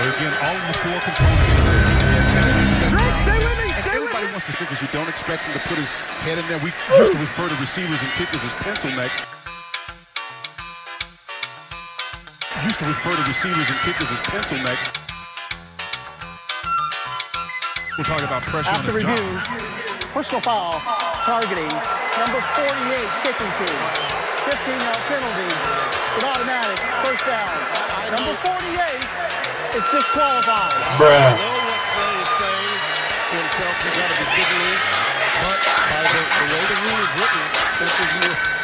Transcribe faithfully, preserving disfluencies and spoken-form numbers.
again, all of the four components are there. Drake, stay with me, stay with Everybody me. wants to stick because you don't expect him to put his head in there. We used to refer to receivers and kickers as pencil necks. Used to refer to receivers and kickers as pencil necks. We'll talk about pressure After on the review, job. personal foul, targeting, number forty-eight, kicking team. fifteen-yard penalty. It's an automatic first down. Number forty-eight is disqualified. Bruh. I know what Clay is saying to himself, you got to be giving me, but by the, the way the rule is written, this is